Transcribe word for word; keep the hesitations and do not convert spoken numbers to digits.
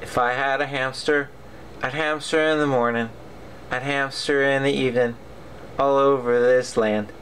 If I had a hamster, I'd hamster in the morning, I'd hamster in the evening, all over this land.